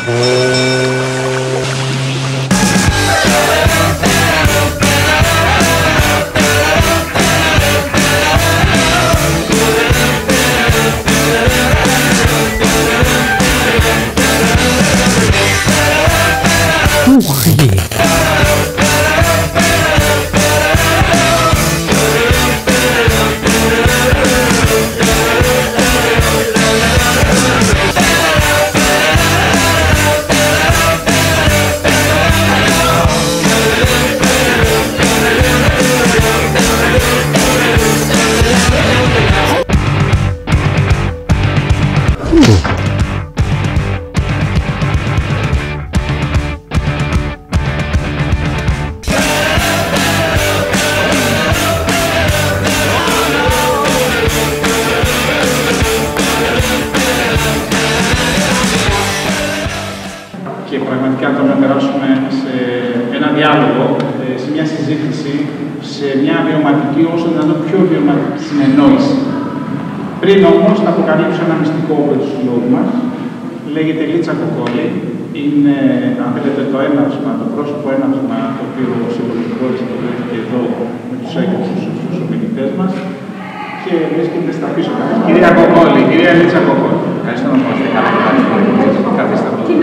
Και πραγματικά τώρα να περάσουμε σε ένα διάλογο, σε μια συζήτηση, σε μια βιωματική, όσο δυνατόν πιο βιωματική συνεννόηση. Πριν όμως θα αποκαλύψω ένα μυστικό όπλο του συλλόγου μας. Λέγεται Λίτσα Κοκόλη. Είναι, αν θέλετε, το έναυσμα, το πρόσωπο έναυσμα το οποίο ο Σύλλογος Κοκόλης το βρέθηκε εδώ με τους έγκριτους στους ομιλητές μας και βρίσκεται στα πίσω μας. Κυρία Κοκόλη, κυρία Λίτσα Κοκόλη. Ευχαριστώ να μας δείτε καλά. Καθίστε από το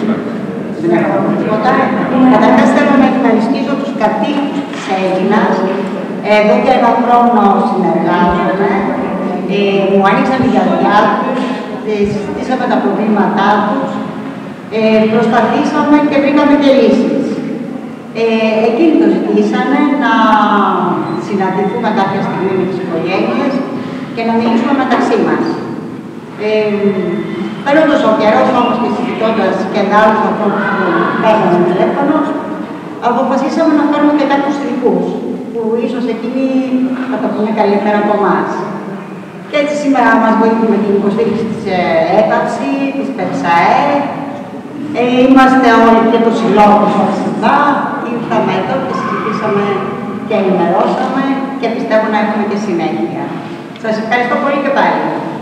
Καταρχάς θέλω να ευχαριστήσω τους κατοίκους της Αίγινας. Εδώ και ένα χρόνο συνεργάζομαι. Μου άνοιξαν τη καρδιά τους, συζητήσαμε τα προβλήματά τους, προσπαθήσαμε και βρήκαμε και λύσεις. Εκείνοι το ζητήσανε να συναντηθούμε κάποια στιγμή με τις οικογένειες και να μιλήσουμε μεταξύ μας. Παίρνοντας ο καιρός όμως και συζητώντας και με άλλους ανθρώπους που παίρνουν τηλέφωνο, αποφασίσαμε να φέρουμε και κάποιους ειδικούς, που ίσως εκείνοι θα το πούνε καλύτερα από εμάς. Και έτσι σήμερα μας βοηθούν με την υποστήριξη της ΕΠΑΞΗ, της ΠΕΡΣΑΕ. Είμαστε όλοι και το συλλόγο ΟΣΥΔΑ. Ήρθαμε εδώ και συζητήσαμε και ενημερώσαμε και πιστεύω να έχουμε και συνέχεια. Σας ευχαριστώ πολύ και πάλι.